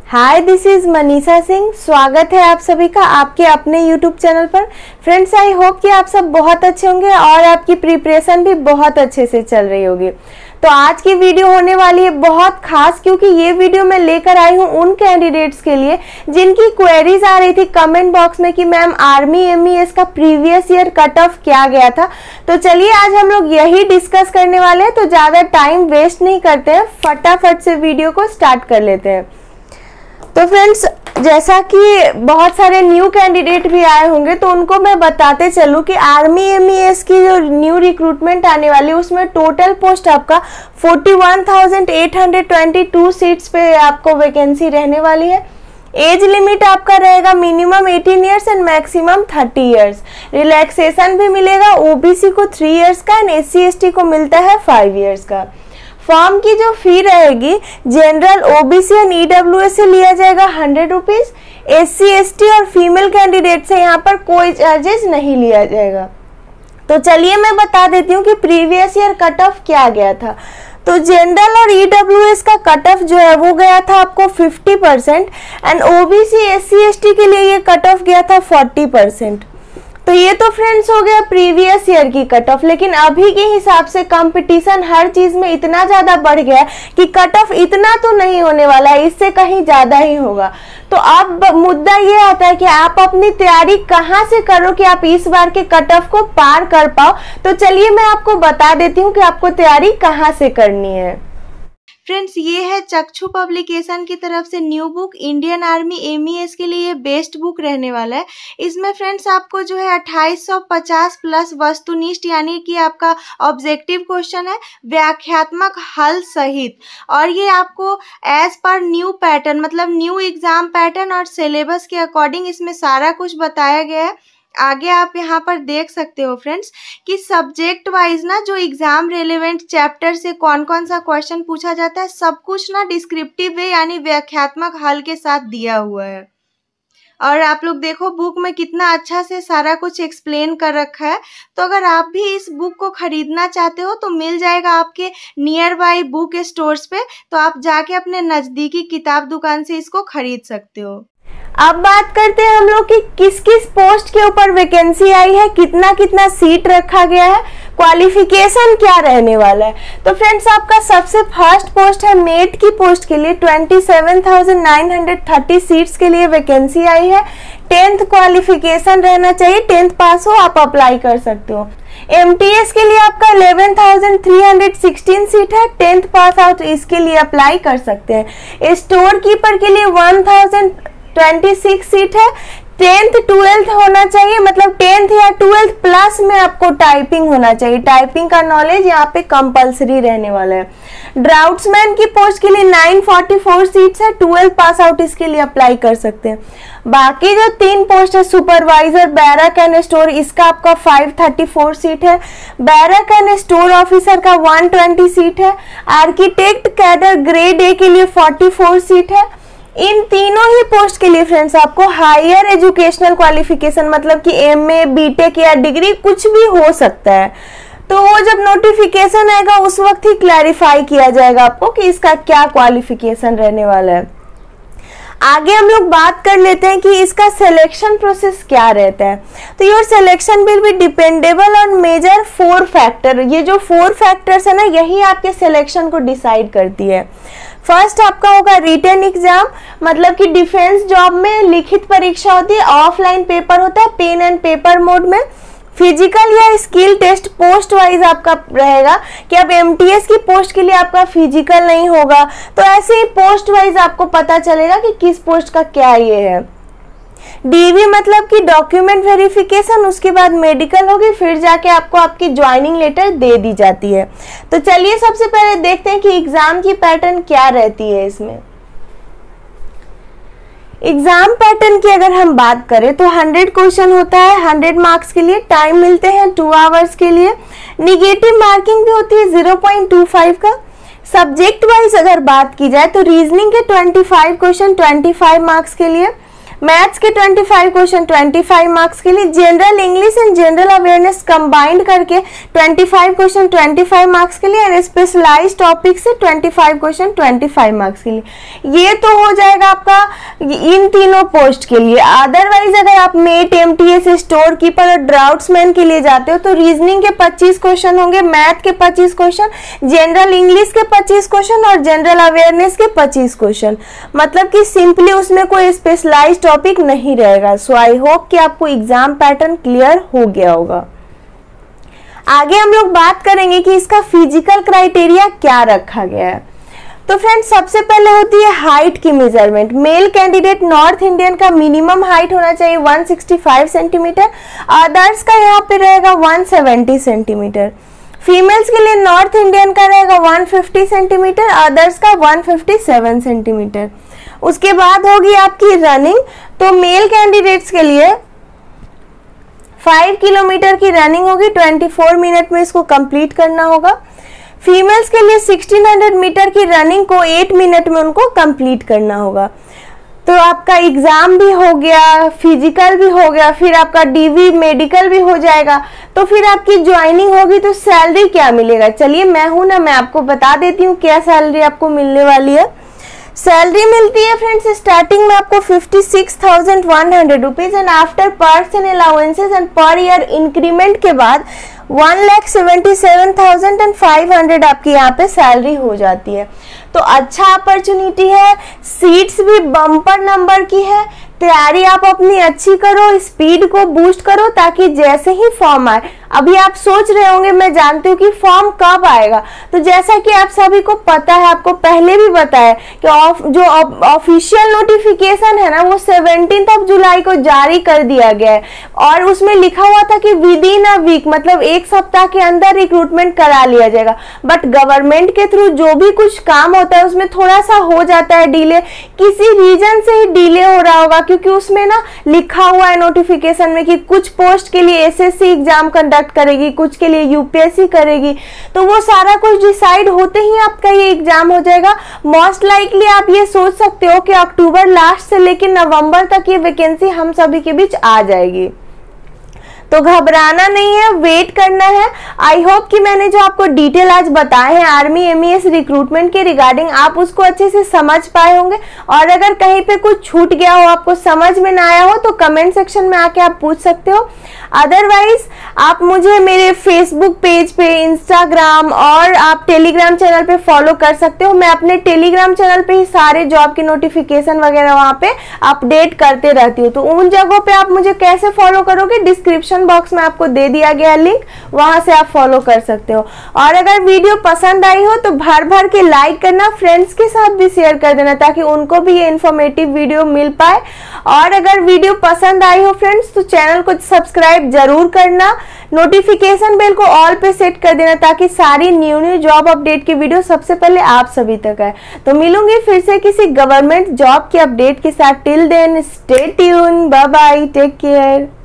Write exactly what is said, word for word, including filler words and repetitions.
Hi, this is Manisha Singh. स्वागत है आप सभी का आपके अपने यूट्यूब चैनल पर। फ्रेंड्स, आई होप कि आप सब बहुत अच्छे होंगे और आपकी प्रिपरेशन भी बहुत अच्छे से चल रही होगी। तो आज की वीडियो होने वाली है बहुत खास, क्योंकि ये वीडियो मैं लेकर आई हूँ उन कैंडिडेट्स के लिए जिनकी क्वेरीज आ रही थी कमेंट बॉक्स में कि मैम आर्मी एमईएस का प्रीवियस ईयर कट ऑफ क्या गया था। तो चलिए आज हम लोग यही डिस्कस करने वाले हैं। तो ज़्यादा टाइम वेस्ट नहीं करते हैं, फटाफट से वीडियो को स्टार्ट कर लेते हैं। तो फ्रेंड्स, जैसा कि बहुत सारे न्यू कैंडिडेट भी आए होंगे तो उनको मैं बताते चलूँ कि आर्मी एमईएस की जो न्यू रिक्रूटमेंट आने वाली है उसमें टोटल पोस्ट आपका इकतालीस हज़ार आठ सौ बाईस सीट्स पे आपको वैकेंसी रहने वाली है। एज लिमिट आपका रहेगा मिनिमम अठारह इयर्स एंड मैक्सिमम तीस इयर्स। रिलैक्सेशन भी मिलेगा, ओबीसी को थ्री इयर्स का एंड एससी एसटी को मिलता है फाइव इयर्स का। फॉर्म की जो फी रहेगी जनरल ओबीसी एंड ईडब्ल्यूएस से लिया जाएगा हंड्रेड रुपीज। एससी एसटी और फीमेल कैंडिडेट से यहाँ पर कोई चार्जेस नहीं लिया जाएगा। तो चलिए मैं बता देती हूँ कि प्रीवियस ईयर कट ऑफ क्या गया था। तो जनरल और ईडब्ल्यूएस का कट ऑफ जो है वो गया था आपको fifty percent and OBC SC ST के लिए ये कट ऑफ गया था फोर्टी परसेंट। तो ये तो फ्रेंड्स हो गया प्रीवियस ईयर की कट ऑफ, लेकिन अभी के हिसाब से कंपटीशन हर चीज में इतना ज्यादा बढ़ गया है कि कट ऑफ इतना तो नहीं होने वाला है, इससे कहीं ज्यादा ही होगा। तो अब मुद्दा ये आता है कि आप अपनी तैयारी कहाँ से करो कि आप इस बार के कट ऑफ को पार कर पाओ। तो चलिए मैं आपको बता देती हूँ कि आपको तैयारी कहाँ से करनी है। फ्रेंड्स, ये है चक्षु पब्लिकेशन की तरफ से new book Indian army MES के लिए बेस्ट बुक रहने वाला है। इसमें फ्रेंड्स आपको जो है अट्ठाईस सौ पचास प्लस वस्तुनिष्ठ यानी कि आपका ऑब्जेक्टिव क्वेश्चन है व्याख्यात्मक हल सहित, और ये आपको एज पर न्यू पैटर्न मतलब न्यू एग्जाम पैटर्न और सिलेबस के अकॉर्डिंग इसमें सारा कुछ बताया गया है। आगे आप यहाँ पर देख सकते हो फ्रेंड्स कि सब्जेक्ट वाइज ना जो एग्जाम रेलेवेंट चैप्टर से कौन कौन सा क्वेश्चन पूछा जाता है सब कुछ ना डिस्क्रिप्टिव वे यानी व्याख्यात्मक हल के साथ दिया हुआ है। और आप लोग देखो बुक में कितना अच्छा से सारा कुछ एक्सप्लेन कर रखा है। तो अगर आप भी इस बुक को खरीदना चाहते हो तो मिल जाएगा आपके नियर बाई बुक स्टोर्स पे, तो आप जाके अपने नज़दीकी किताब दुकान से इसको खरीद सकते हो। अब बात करते हैं हम लोग कि किस किस पोस्ट के ऊपर वैकेंसी आई है, कितना कितना सीट रखा गया है, क्वालिफिकेशन क्या रहने वाला है। तो फ्रेंड्स, आपका सबसे फर्स्ट पोस्ट है मेट की पोस्ट के लिए सत्ताईस हज़ार नौ सौ तीस सीट्स के लिए वैकेंसी आई है। टेंथ क्वालिफिकेशन रहना चाहिए, टेंथ पास हो आप अप्लाई कर सकते हो। एमटीएस के लिए आपका ग्यारह हज़ार तीन सौ सोलह सीट है, टेंथ पास आउट इसके लिए अप्लाई कर सकते हैं। स्टोर कीपर के लिए एक हज़ार छब्बीस सीट है, टेंथ ट्वेल्थ होना चाहिए, मतलब टेंथ या ट्वेल्थ प्लस में आपको टाइपिंग होना चाहिए। टाइपिंग का नॉलेज यहाँ पे कंपलसरी रहने वाला है। ड्राउट्समैन की पोस्ट के लिए नौ सौ चौवालीस सीट्स है, ट्वेल्थ पास आउट इसके लिए अप्लाई कर सकते हैं। बाकी जो तीन पोस्ट है सुपरवाइजर बैरक एंड स्टोर, इसका आपका पाँच सौ चौंतीस सीट है। बैरक एंड स्टोर ऑफिसर का एक सौ बीस सीट है। आर्किटेक्ट कैडर ग्रेड ए के लिए चौवालीस सीट है। इन तीनों ही पोस्ट के लिए फ्रेंड्स आपको हायर एजुकेशनल क्वालिफिकेशन मतलब कि एमए बीटेक या डिग्री कुछ भी हो सकता है। तो वो जब नोटिफिकेशन आएगा उस वक्त ही क्लैरिफाई किया जाएगा आपको कि इसका क्या क्वालिफिकेशन रहने वाला है। आगे हम लोग बात कर लेते हैं कि इसका सिलेक्शन प्रोसेस क्या रहता है। तो your selection will be dependable on major four factor. ये जो फोर फैक्टर्स है ना यही आपके सिलेक्शन को डिसाइड करती है। फर्स्ट आपका होगा रिटन एग्जाम, मतलब कि डिफेंस जॉब में लिखित परीक्षा होती है, ऑफलाइन पेपर होता है पेन एंड पेपर मोड में। फिजिकल या स्किल टेस्ट पोस्ट वाइज आपका रहेगा कि अब एमटीएस की पोस्ट के लिए आपका फिजिकल नहीं होगा, तो ऐसे ही पोस्ट वाइज आपको पता चलेगा कि किस पोस्ट का क्या ये है। डीवी मतलब कि डॉक्यूमेंट वेरिफिकेशन, उसके बाद मेडिकल होगी, फिर जाके आपको आपकी ज्वाइनिंग लेटर दे दी जाती है। तो चलिए सबसे पहले देखते हैं कि एग्जाम की पैटर्न क्या रहती है। इसमें एग्जाम पैटर्न की अगर हम बात करें तो सौ क्वेश्चन होता है, सौ मार्क्स के लिए टाइम मिलते हैं टू आवर्स के लिए। निगेटिव मार्किंग भी होती है ज़ीरो पॉइंट टू फाइव का। सब्जेक्ट वाइज अगर बात की जाए तो रीजनिंग के पच्चीस क्वेश्चन पच्चीस मार्क्स के लिए, मैथ्स के पच्चीस क्वेश्चन पच्चीस मार्क्स के लिए, general English and general awareness combined करके पच्चीस क्वेश्चन पच्चीस मार्क्स के लिए, एंड स्पेशलाइज्ड टॉपिक से पच्चीस क्वेश्चन पच्चीस मार्क्स के लिए। ये तो हो जाएगा आपका इन तीनों पोस्ट के लिए। अदरवाइज अगर आप मेट, एमटीएस, स्टोर कीपर और ड्राफ्ट्समैन के लिए जाते हो तो रीजनिंग के पच्चीस क्वेश्चन होंगे, मैथ के पच्चीस क्वेश्चन, जनरल इंग्लिश के पच्चीस क्वेश्चन और जनरल अवेयरनेस के पच्चीस क्वेश्चन। मतलब कि सिंपली उसमें कोई स्पेशलाइज्ड टॉपिक नहीं रहेगा। सो आई होप कि आपको एग्जाम पैटर्न क्लियर हो गया होगा। आगे हम लोग बात करेंगे कि इसका फिजिकल क्राइटेरिया क्या रखा गया है। तो फ्रेंड्स, सबसे पहले होती है हाइट की measurement. Male candidate north Indian का मिनिमम हाइट होना चाहिए एक सौ पैंसठ सेंटीमीटर, अदर्स का यहाँ पे रहेगा एक सौ सत्तर सेंटीमीटर। फीमेल्स के लिए नॉर्थ इंडियन का रहेगा एक सौ पचास सेंटीमीटर, अदर्स का एक सौ सत्तावन सेंटीमीटर। उसके बाद होगी आपकी रनिंग। तो मेल कैंडिडेट्स के लिए पाँच किलोमीटर की रनिंग होगी, चौबीस मिनट में इसको कंप्लीट करना होगा। फीमेल्स के लिए सोलह सौ मीटर की रनिंग को आठ मिनट में उनको कंप्लीट करना होगा। तो आपका एग्जाम भी हो गया, फिजिकल भी हो गया, फिर आपका डीवी मेडिकल भी हो जाएगा। तो फिर आपकी ज्वाइनिंग होगी तो सैलरी क्या मिलेगा, चलिए मैं हूं ना, मैं आपको बता देती हूँ क्या सैलरी आपको मिलने वाली है। सैलरी मिलती है फ्रेंड्स स्टार्टिंग में आपको fifty six thousand one hundred rupees and after perks and allowances and per year increment के बाद one lakh seventy seven thousand and five hundred आपकी यहाँ पे सैलरी हो जाती है। तो अच्छा अपॉर्चुनिटी है, सीट्स भी बम्पर नंबर की है। तैयारी आप अपनी अच्छी करो, स्पीड को बूस्ट करो ताकि जैसे ही फॉर्म आए, अभी आप सोच रहे होंगे मैं जानती हूँ कि फॉर्म कब आएगा, तो जैसा कि आप सभी को पता है, आपको पहले भी बताया कि ऑफ, जो ऑफिशियल नोटिफिकेशन है ना वो सेवनटीन्थ ऑफ जुलाई को जारी कर दिया गया है और उसमें लिखा हुआ था कि विद इन अ वीक, मतलब एक सप्ताह के अंदर रिक्रूटमेंट करा लिया जाएगा। बट गवर्नमेंट के थ्रू जो भी कुछ काम होता है उसमें थोड़ा सा हो जाता है डिले, किसी रीजन से ही डिले हो रहा होगा, क्योंकि उसमें ना लिखा हुआ है नोटिफिकेशन में कि कुछ पोस्ट के लिए एसएससी एग्जाम कंडक्ट करेगी, कुछ के लिए यूपीएससी करेगी। तो वो सारा कुछ डिसाइड होते ही आपका ये एग्जाम हो जाएगा। मोस्ट लाइकली आप ये सोच सकते हो कि अक्टूबर लास्ट से लेकर नवंबर तक ये वैकेंसी हम सभी के बीच आ जाएगी। तो घबराना नहीं है, वेट करना है। आई होप कि मैंने जो आपको डिटेल आज बताए हैं आर्मी एमईएस रिक्रूटमेंट के रिगार्डिंग, आप उसको अच्छे से समझ पाए होंगे। और अगर कहीं पे कुछ छूट गया हो, आपको समझ में ना आया हो, तो कमेंट सेक्शन में आके आप पूछ सकते हो। अदरवाइज आप मुझे मेरे फेसबुक पेज पे, इंस्टाग्राम और आप टेलीग्राम चैनल पे फॉलो कर सकते हो। मैं अपने टेलीग्राम चैनल पे ही सारे जॉब की नोटिफिकेशन वगैरह वहाँ पे अपडेट करते रहती हूँ। तो उन जगहों पे आप मुझे कैसे फॉलो करोगे, डिस्क्रिप्शन बॉक्स में आपको दे दिया गया लिंक, वहां से आप फॉलो कर सकते हो। और अगर वीडियो पसंद आई हो तो भर भर के लाइक करना, फ्रेंड्स के साथ भी शेयर कर देना ताकि उनको भी ये इन्फॉर्मेटिव वीडियो मिल पाए। और अगर वीडियो पसंद आई हो फ्रेंड्स तो चैनल को सब्सक्राइब जरूर करना, नोटिफिकेशन बेल को ऑल पे सेट कर देना ताकि सारी न्यू न्यू जॉब अपडेट की वीडियो सबसे पहले आप सभी तक आए। तो मिलूंगी फिर से किसी गवर्नमेंट जॉब की अपडेट के साथ। Till then stay tune, bye bye, take care.